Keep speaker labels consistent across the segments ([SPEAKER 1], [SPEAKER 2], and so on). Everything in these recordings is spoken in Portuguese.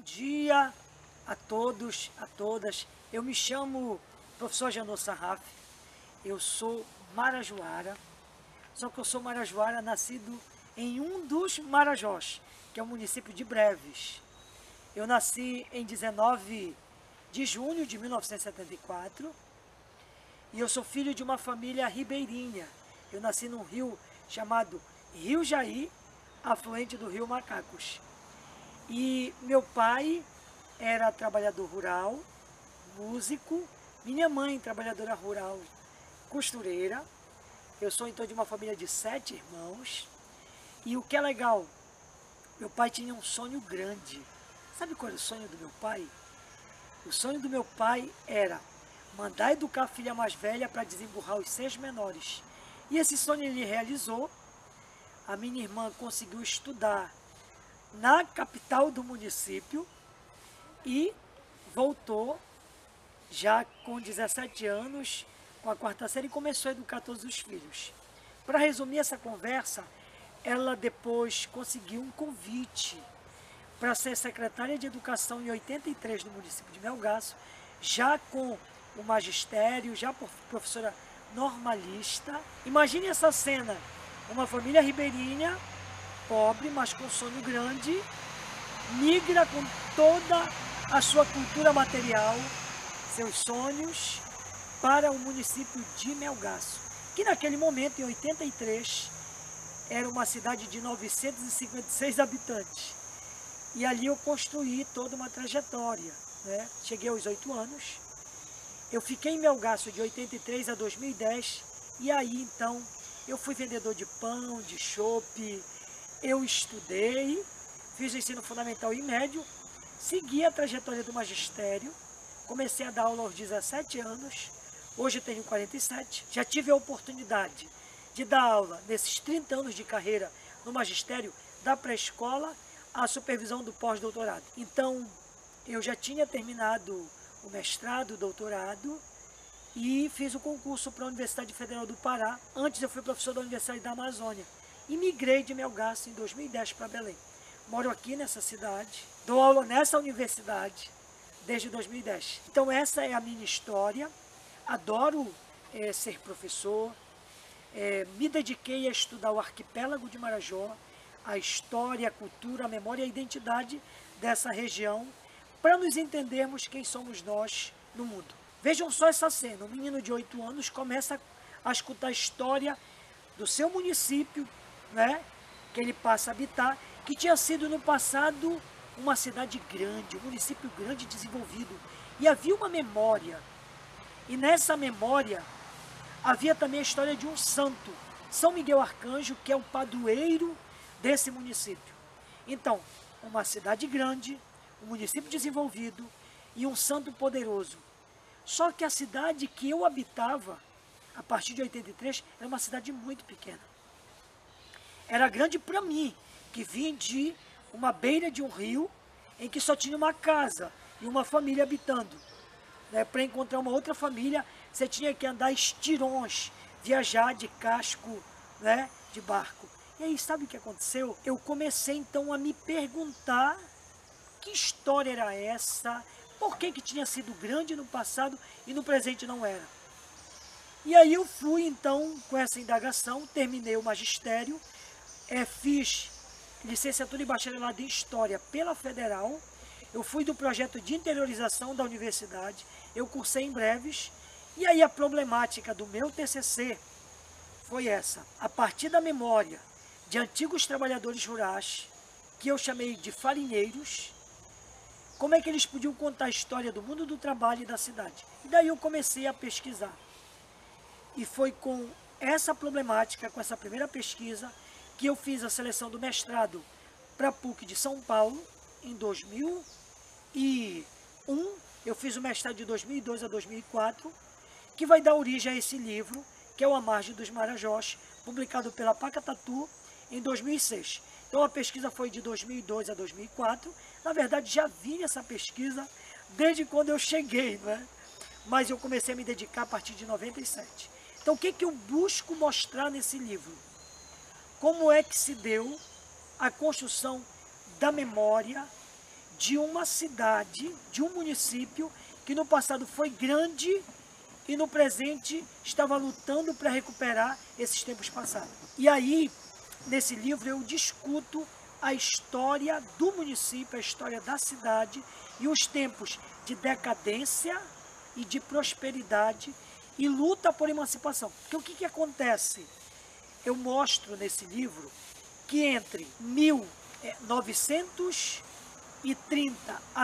[SPEAKER 1] dia a todos, a todas. Eu me chamo professor Janô Sarraf, eu sou marajoara, só que eu sou marajoara nascido em um dos Marajós, que é o município de Breves. Eu nasci em 19 de junho de 1974 e eu sou filho de uma família ribeirinha. Eu nasci num rio chamado Rio Jaí, afluente do rio Macacos. E meu pai era trabalhador rural, músico, minha mãe trabalhadora rural, costureira. Eu sou então de uma família de 7 irmãos. E o que é legal, meu pai tinha um sonho grande. Sabe qual era o sonho do meu pai? O sonho do meu pai era mandar educar a filha mais velha para desemburrar os 6 menores. E esse sonho ele realizou. A minha irmã conseguiu estudar na capital do município e voltou já com 17 anos, com a 4ª série, e começou a educar todos os filhos. Para resumir essa conversa, ela depois conseguiu um convite para ser secretária de Educação em 83 no município de Melgaço, já com o magistério, já professora normalista. Imagine essa cena, uma família ribeirinha, pobre, mas com sonho grande, migra com toda a sua cultura material, seus sonhos, para o município de Melgaço, que naquele momento, em 83, era uma cidade de 956 habitantes. E ali eu construí toda uma trajetória, né? Cheguei aos 8 anos, eu fiquei em Melgaço de 83 a 2010, e aí então eu fui vendedor de pão, de chopp, eu estudei, fiz o ensino fundamental e médio, segui a trajetória do magistério, comecei a dar aula aos 17 anos, hoje eu tenho 47, já tive a oportunidade de dar aula nesses 30 anos de carreira no magistério, da pré-escola à supervisão do pós-doutorado. Então, eu já tinha terminado o mestrado, o doutorado, e fiz o concurso para a Universidade Federal do Pará. Antes eu fui professor da Universidade da Amazônia e migrei de Melgaço em 2010 para Belém. Moro aqui nessa cidade, dou aula nessa universidade desde 2010. Então essa é a minha história, adoro ser professor, me dediquei a estudar o arquipélago de Marajó, a história, a cultura, a memória e a identidade dessa região, para nos entendermos quem somos nós no mundo. Vejam só essa cena, um menino de 8 anos começa a escutar a história do seu município, né, que ele passa a habitar, que tinha sido no passado uma cidade grande, um município grande e desenvolvido. E havia uma memória, e nessa memória havia também a história de um santo, São Miguel Arcanjo, que é o padroeiro desse município. Então, uma cidade grande, um município desenvolvido e um santo poderoso. Só que a cidade que eu habitava, a partir de 83, era uma cidade muito pequena. Era grande para mim, que vim de uma beira de um rio, em que só tinha uma casa e uma família habitando. Para encontrar uma outra família, você tinha que andar estirões, viajar de casco, né, de barco. E aí, sabe o que aconteceu? Eu comecei então a me perguntar que história era essa, por que tinha sido grande no passado e no presente não era. E aí eu fui então com essa indagação, terminei o magistério, fiz licenciatura e bacharelado em História pela Federal, eu fui do projeto de interiorização da universidade, eu cursei em Breves, e aí a problemática do meu TCC foi essa. A partir da memória de antigos trabalhadores rurais, que eu chamei de farinheiros, como é que eles podiam contar a história do mundo do trabalho e da cidade? E daí eu comecei a pesquisar. E foi com essa problemática, com essa primeira pesquisa, que eu fiz a seleção do mestrado para a PUC de São Paulo, em 2001. Eu fiz o mestrado de 2002 a 2004, que vai dar origem a esse livro, que é o A Margem dos Marajós, publicado pela Pacatatu em 2006. Então a pesquisa foi de 2002 a 2004. Na verdade, já vi essa pesquisa desde quando eu cheguei, né? Mas eu comecei a me dedicar a partir de 97. Então o que eu busco mostrar nesse livro? Como é que se deu a construção da memória de uma cidade, de um município que no passado foi grande e no presente estava lutando para recuperar esses tempos passados. E aí, nesse livro, eu discuto a história do município, a história da cidade e os tempos de decadência e de prosperidade e luta por emancipação. Porque o que acontece? Eu mostro nesse livro que entre 1930 a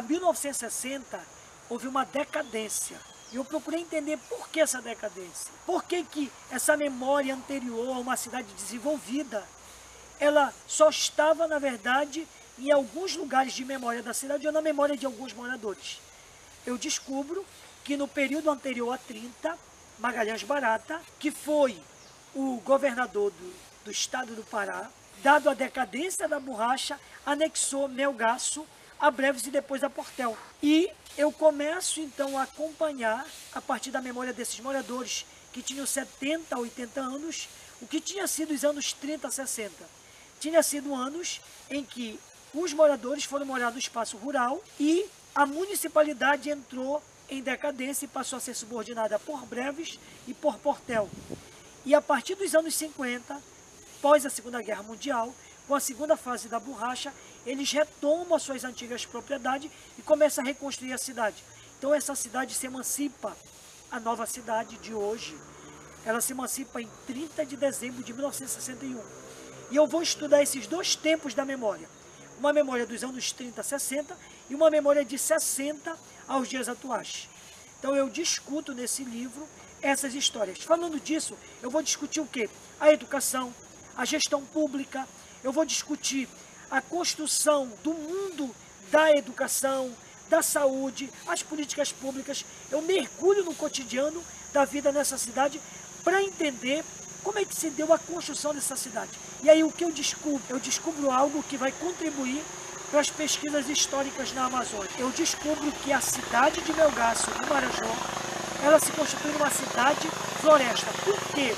[SPEAKER 1] 1960 houve uma decadência. E eu procurei entender por que essa decadência. Por que essa memória anterior a uma cidade desenvolvida, ela só estava, na verdade, em alguns lugares de memória da cidade ou na memória de alguns moradores. Eu descubro que no período anterior a 30, Magalhães Barata, que foi o governador do estado do Pará, dado a decadência da borracha, anexou Melgaço a Breves e depois a Portel. E eu começo então a acompanhar, a partir da memória desses moradores, que tinham 70, 80 anos, o que tinha sido os anos 30, 60. Tinha sido anos em que os moradores foram morar no espaço rural e a municipalidade entrou em decadência e passou a ser subordinada por Breves e por Portel. E a partir dos anos 50, após a Segunda Guerra Mundial, com a segunda fase da borracha, eles retomam as suas antigas propriedades e começam a reconstruir a cidade. Então essa cidade se emancipa, a nova cidade de hoje, ela se emancipa em 30 de dezembro de 1961. E eu vou estudar esses dois tempos da memória. Uma memória dos anos 30, 60 e uma memória de 60 aos dias atuais. Então eu discuto nesse livro essas histórias. Falando disso, eu vou discutir o quê? A educação, a gestão pública, eu vou discutir a construção do mundo da educação, da saúde, as políticas públicas. Eu mergulho no cotidiano da vida nessa cidade para entender como é que se deu a construção dessa cidade. E aí o que eu descubro? Eu descubro algo que vai contribuir para as pesquisas históricas na Amazônia. Eu descubro que a cidade de Melgaço, no Marajó, ela se constitui uma cidade floresta. Por quê?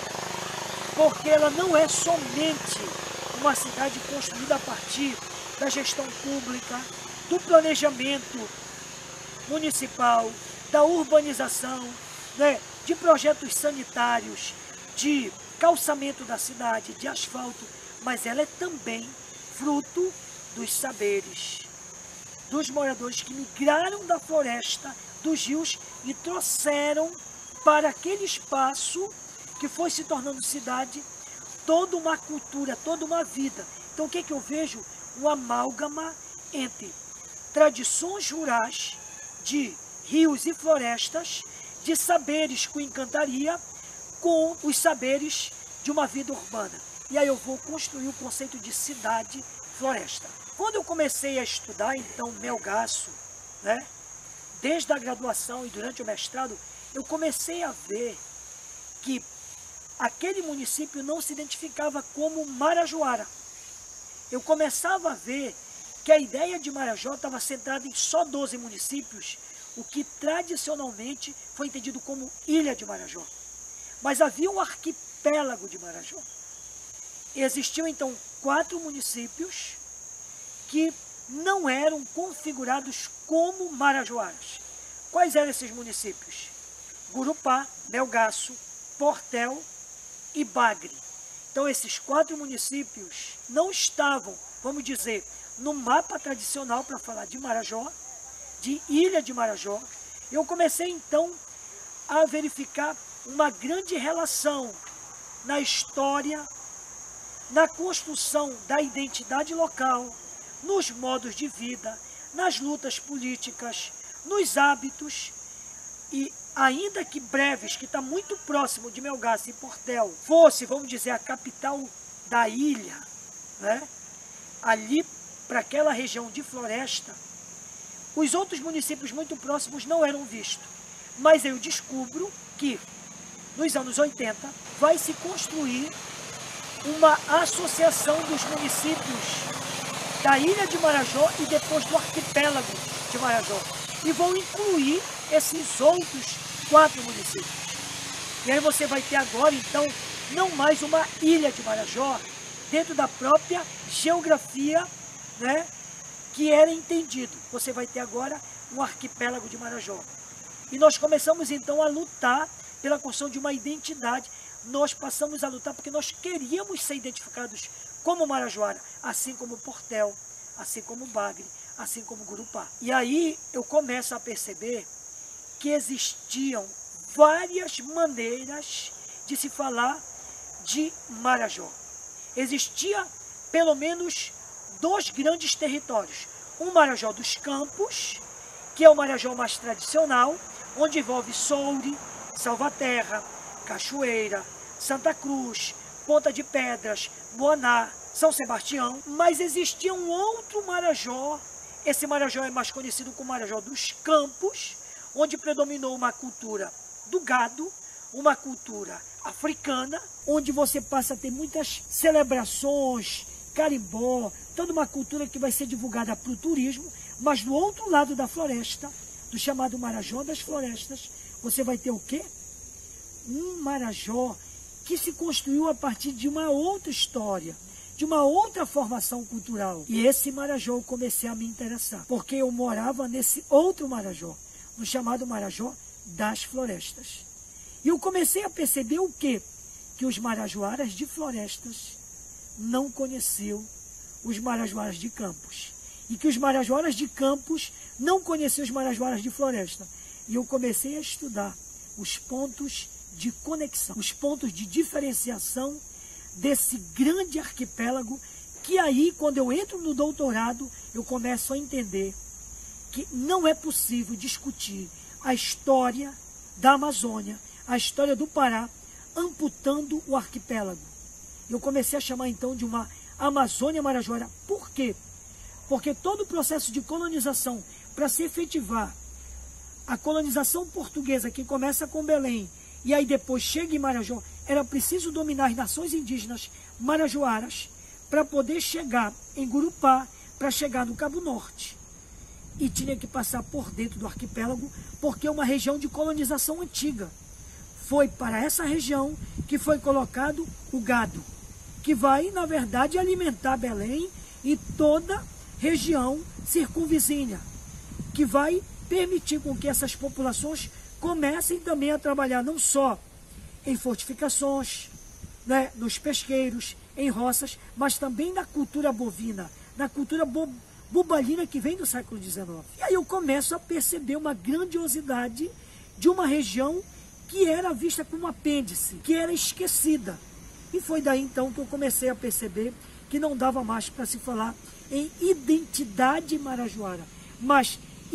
[SPEAKER 1] Porque ela não é somente uma cidade construída a partir da gestão pública, do planejamento municipal, da urbanização, né, de projetos sanitários, de calçamento da cidade, de asfalto, mas ela é também fruto dos saberes, dos moradores que migraram da floresta, dos rios e trouxeram para aquele espaço que foi se tornando cidade toda uma cultura, toda uma vida. Então o que eu vejo? Um amálgama entre tradições rurais de rios e florestas, de saberes com encantaria, com os saberes de uma vida urbana. E aí eu vou construir o conceito de cidade-floresta. Quando eu comecei a estudar, então, Melgaço, né, desde a graduação e durante o mestrado, eu comecei a ver que aquele município não se identificava como Marajoara. Eu começava a ver que a ideia de Marajó estava centrada em só 12 municípios, o que tradicionalmente foi entendido como Ilha de Marajó. Mas havia um arquipélago de Marajó. Existiam então 4 municípios que não eram configurados como marajoaras. Quais eram esses municípios? Gurupá, Melgaço, Portel e Bagre. Então esses 4 municípios não estavam, vamos dizer, no mapa tradicional para falar de Marajó, de Ilha de Marajó. Eu comecei então a verificar uma grande relação na história, na construção da identidade local, nos modos de vida, nas lutas políticas, nos hábitos. E ainda que Breves, que está muito próximo de Melgaço e Portel, fosse, vamos dizer, a capital da ilha, né, ali para aquela região de floresta, os outros municípios muito próximos não eram vistos. Mas eu descubro que nos anos 80 vai se construir uma associação dos municípios da Ilha de Marajó e depois do arquipélago de Marajó. E vão incluir esses outros 4 municípios. E aí você vai ter agora, então, não mais uma Ilha de Marajó dentro da própria geografia, né, que era entendido. Você vai ter agora um arquipélago de Marajó. E nós começamos então a lutar pela construção de uma identidade. Nós passamos a lutar porque nós queríamos ser identificados como Marajoara, assim como Portel, assim como Bagre, assim como Gurupá. E aí eu começo a perceber que existiam várias maneiras de se falar de Marajó. Existia pelo menos 2 grandes territórios. Um Marajó dos Campos, que é o Marajó mais tradicional, onde envolve Soure, Salvaterra, Cachoeira, Santa Cruz, Ponta de Pedras, Boaná, São Sebastião. Mas existia um outro Marajó, esse Marajó é mais conhecido como Marajó dos Campos, onde predominou uma cultura do gado, uma cultura africana, onde você passa a ter muitas celebrações, carimbó, toda uma cultura que vai ser divulgada para o turismo, mas do outro lado da floresta, do chamado Marajó das Florestas, você vai ter o quê? Um Marajó que se construiu a partir de uma outra história, de uma outra formação cultural. E esse Marajó eu comecei a me interessar, porque eu morava nesse outro Marajó, no chamado Marajó das Florestas. E eu comecei a perceber o quê? Que os marajoaras de florestas não conheciam os marajoaras de campos. E que os marajoaras de campos não conheciam os marajoaras de floresta. E eu comecei a estudar os pontos de conexão, os pontos de diferenciação desse grande arquipélago, que aí, quando eu entro no doutorado, eu começo a entender que não é possível discutir a história da Amazônia, a história do Pará, amputando o arquipélago. Eu comecei a chamar então de uma Amazônia Marajoara. Por quê? Porque todo o processo de colonização, para se efetivar a colonização portuguesa, que começa com Belém, e aí depois chega em Marajó, era preciso dominar as nações indígenas marajoaras para poder chegar em Gurupá, para chegar no Cabo Norte. E tinha que passar por dentro do arquipélago, porque é uma região de colonização antiga. Foi para essa região que foi colocado o gado, que vai, na verdade, alimentar Belém e toda região circunvizinha, que vai permitir com que essas populações comecem também a trabalhar não só em fortificações, né, nos pesqueiros, em roças, mas também na cultura bovina, na cultura bubalina que vem do século XIX. E aí eu começo a perceber uma grandiosidade de uma região que era vista como apêndice, que era esquecida. E foi daí então que eu comecei a perceber que não dava mais para se falar em identidade marajoara, mas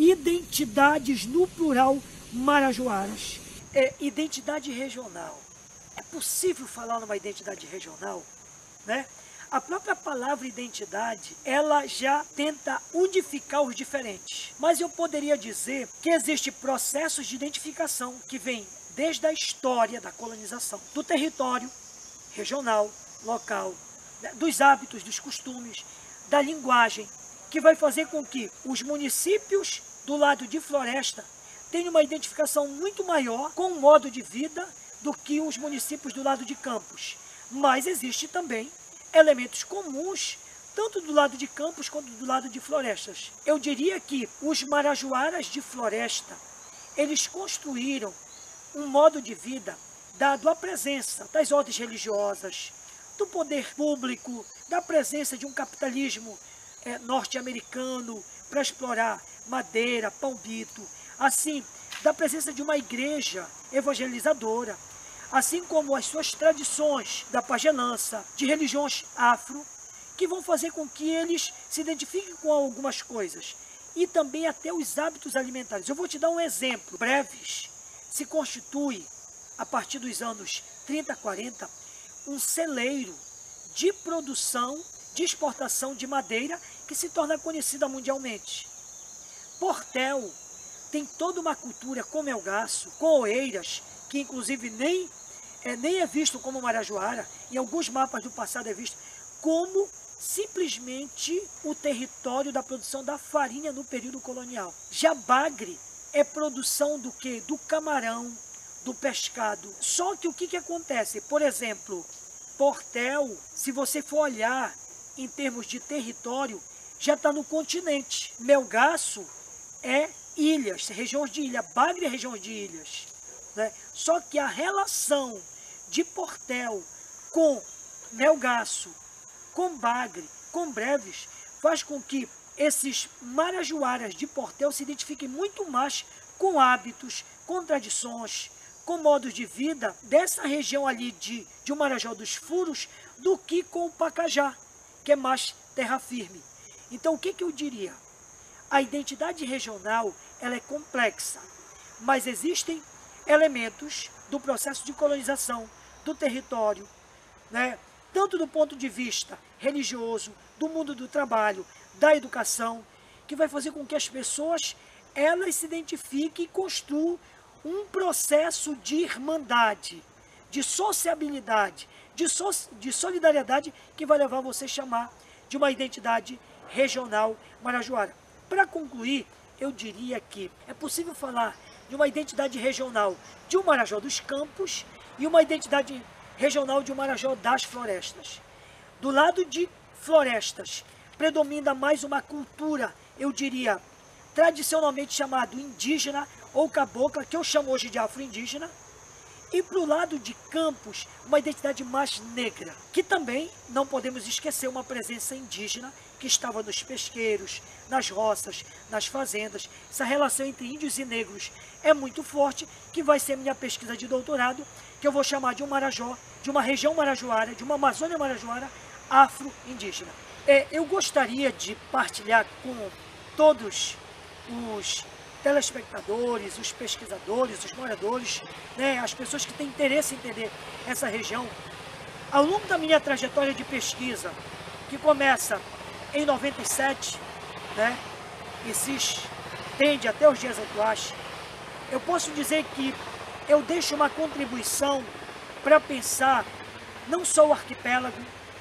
[SPEAKER 1] identidades no plural marajoaras. Identidade regional. É possível falar numa identidade regional, né? A própria palavra identidade, ela já tenta unificar os diferentes. Mas eu poderia dizer que existem processos de identificação que vêm desde a história da colonização, do território regional, local, dos hábitos, dos costumes, da linguagem, que vai fazer com que os municípios do lado de floresta tenham uma identificação muito maior com o modo de vida do que os municípios do lado de campos. Mas existe também elementos comuns, tanto do lado de campos quanto do lado de florestas. Eu diria que os marajoaras de floresta, eles construíram um modo de vida dado à presença das ordens religiosas, do poder público, da presença de um capitalismo norte-americano para explorar madeira, palmito, assim, da presença de uma igreja evangelizadora, assim como as suas tradições da pagelança, de religiões afro, que vão fazer com que eles se identifiquem com algumas coisas, e também até os hábitos alimentares. Eu vou te dar um exemplo. Breves se constitui, a partir dos anos 30, 40, um celeiro de produção, de exportação de madeira, que se torna conhecida mundialmente. Portel tem toda uma cultura com melgaço, com oeiras, que inclusive nem é visto como marajoara, em alguns mapas do passado é visto como simplesmente o território da produção da farinha no período colonial. Já Bagre é produção do quê? Do camarão, do pescado. Só que o que acontece? Por exemplo, Portel, se você for olhar em termos de território, já está no continente. Melgaço é ilhas, regiões de ilha, Bagre é regiões de ilhas, né? Só que a relação de Portel com Melgaço, com Bagre, com Breves, faz com que esses marajoaras de Portel se identifiquem muito mais com hábitos, com tradições, com modos de vida dessa região ali de Marajó dos Furos, do que com o Pacajá, que é mais terra firme. Então, o que eu diria? A identidade regional, ela é complexa, mas existem elementos do processo de colonização do território, né? Tanto do ponto de vista religioso, do mundo do trabalho, da educação, que vai fazer com que as pessoas elas se identifiquem e construam um processo de irmandade, de sociabilidade, de solidariedade, que vai levar você a chamar de uma identidade regional marajoara. Para concluir, eu diria que é possível falar de uma identidade regional de um Marajó dos Campos e uma identidade regional de um Marajó das Florestas. Do lado de florestas, predomina mais uma cultura, eu diria, tradicionalmente chamado indígena ou cabocla, que eu chamo hoje de afro-indígena, e para o lado de campos, uma identidade mais negra, que também não podemos esquecer uma presença indígena que estava nos pesqueiros, nas roças, nas fazendas. Essa relação entre índios e negros é muito forte, que vai ser minha pesquisa de doutorado, que eu vou chamar de um Marajó, de uma região marajoara, de uma Amazônia marajoara afro-indígena. Eu gostaria de partilhar com todos os telespectadores, os pesquisadores, os moradores, né, as pessoas que têm interesse em entender essa região. Ao longo da minha trajetória de pesquisa, que começa em 97, né, e se estende até os dias atuais, eu posso dizer que eu deixo uma contribuição para pensar não só o arquipélago,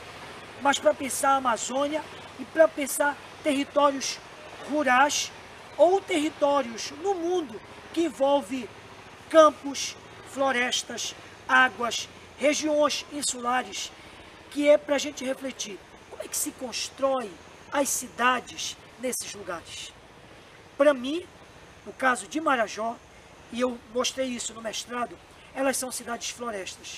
[SPEAKER 1] mas para pensar a Amazônia e para pensar territórios rurais ou territórios no mundo que envolve campos, florestas, águas, regiões insulares, que é para a gente refletir como é que se constrói as cidades nesses lugares. Para mim, no caso de Marajó, e eu mostrei isso no mestrado, elas são cidades florestas.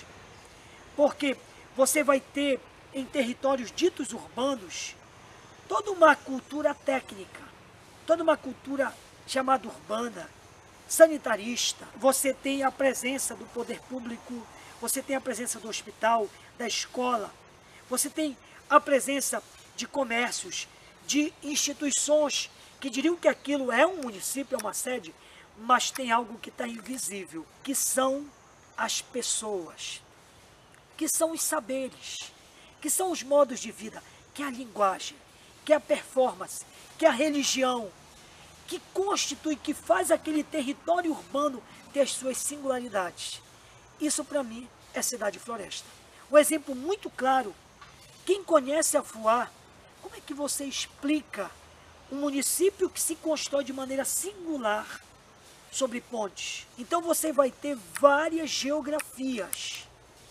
[SPEAKER 1] Porque você vai ter em territórios ditos urbanos toda uma cultura técnica, toda uma cultura chamada urbana, sanitarista. Você tem a presença do poder público, você tem a presença do hospital, da escola, você tem a presença de comércios, de instituições que diriam que aquilo é um município, é uma sede, mas tem algo que está invisível, que são as pessoas, que são os saberes, que são os modos de vida, que é a linguagem, que é a performance, que é a religião, que constitui, que faz aquele território urbano ter as suas singularidades. Isso, para mim, é cidade floresta. Um exemplo muito claro, quem conhece Afuá, como é que você explica um município que se constrói de maneira singular sobre pontes? Então você vai ter várias geografias,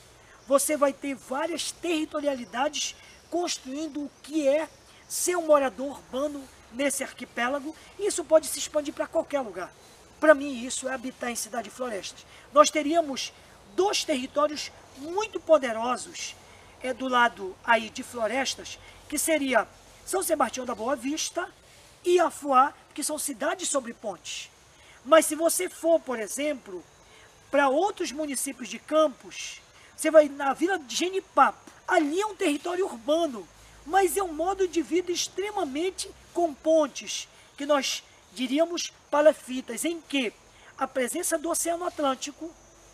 [SPEAKER 1] você vai ter várias territorialidades construindo o que é ser um morador urbano nesse arquipélago, e isso pode se expandir para qualquer lugar. Para mim, isso é habitar em cidade e florestas. Nós teríamos dois territórios muito poderosos do lado aí de florestas, que seria São Sebastião da Boa Vista e Afuá, que são cidades sobre pontes. Mas se você for, por exemplo, para outros municípios de Campos, você vai na Vila de Genipapo. Ali é um território urbano, mas é um modo de vida extremamente com pontes, que nós diríamos palefitas, em que a presença do Oceano Atlântico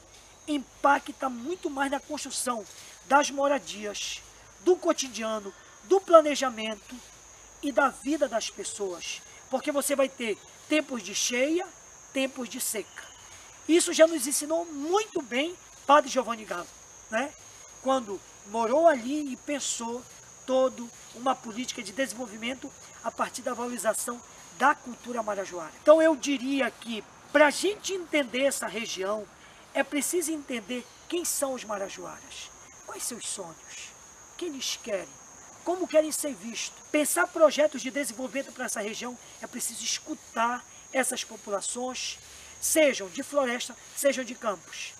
[SPEAKER 1] impacta muito mais na construção das moradias, do cotidiano, do planejamento e da vida das pessoas. Porque você vai ter tempos de cheia, tempos de seca. Isso já nos ensinou muito bem Padre Giovanni Galo, né? Quando morou ali e pensou toda uma política de desenvolvimento a partir da valorização da cultura marajoara. Então eu diria que para a gente entender essa região, é preciso entender quem são os marajoaras, quais seus sonhos, o que eles querem, como querem ser vistos. Pensar projetos de desenvolvimento para essa região, é preciso escutar essas populações, sejam de floresta, sejam de campos.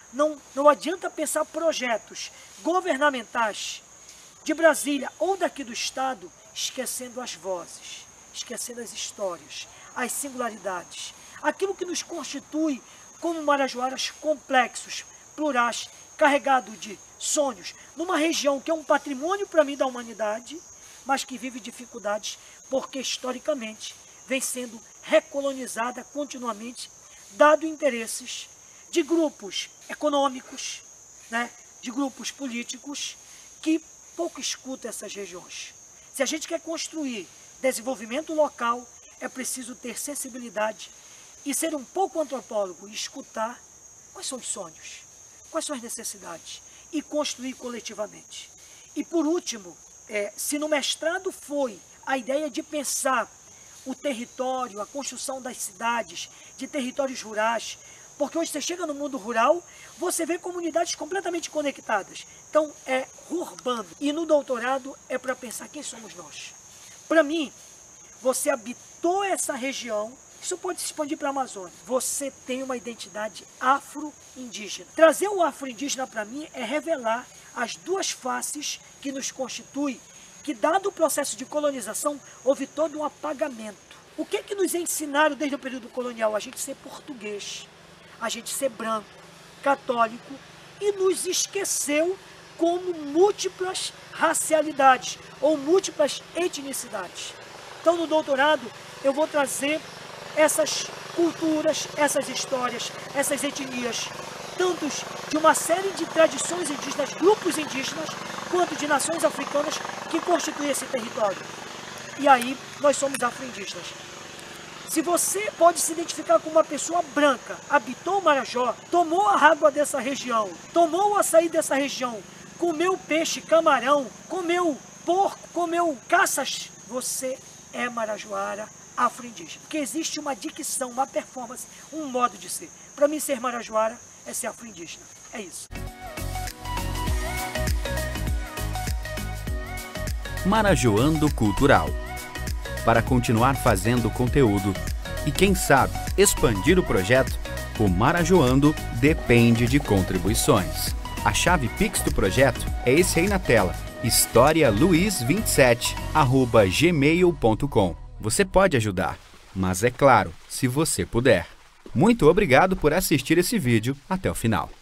[SPEAKER 1] Não adianta pensar projetos governamentais de Brasília ou daqui do estado, esquecendo as vozes, esquecendo as histórias, as singularidades, aquilo que nos constitui como marajoaras complexos, plurais, carregados de sonhos, numa região que é um patrimônio para mim da humanidade, mas que vive dificuldades porque historicamente vem sendo recolonizada continuamente, dado interesses de grupos econômicos, né, de grupos políticos que pouco escutam essas regiões. Se a gente quer construir desenvolvimento local, é preciso ter sensibilidade e ser um pouco antropólogo e escutar quais são os sonhos, quais são as necessidades e construir coletivamente. E por último, se no mestrado foi a ideia de pensar o território, a construção das cidades, de territórios rurais, porque hoje você chega no mundo rural, você vê comunidades completamente conectadas. Então é urbano. E no doutorado é para pensar quem somos nós. Para mim, você habitou essa região, isso pode se expandir para a Amazônia. Você tem uma identidade afro-indígena. Trazer o afro-indígena para mim é revelar as duas faces que nos constituem, que dado o processo de colonização, houve todo um apagamento. O que nos ensinaram desde o período colonial? A gente ser português, a gente ser branco, católico, e nos esqueceu como múltiplas racialidades ou múltiplas etnicidades. Então no doutorado eu vou trazer essas culturas, essas histórias, essas etnias, tanto de uma série de tradições indígenas, grupos indígenas, quanto de nações africanas que constituem esse território. E aí nós somos afro-indígenas. Se você pode se identificar com uma pessoa branca, habitou o Marajó, tomou a água dessa região, tomou o açaí dessa região, comeu peixe, camarão, comeu porco, comeu caças, você é marajoara afro-indígena. Porque existe uma dicção, uma performance, um modo de ser. Para mim, ser marajoara é ser afro-indígena. É isso.
[SPEAKER 2] Marajoando Cultural. Para continuar fazendo conteúdo e, quem sabe, expandir o projeto, o Marajoando depende de contribuições. A chave Pix do projeto é esse aí na tela, historialuiz27@gmail.com. Você pode ajudar, mas é claro, se você puder. Muito obrigado por assistir esse vídeo até o final.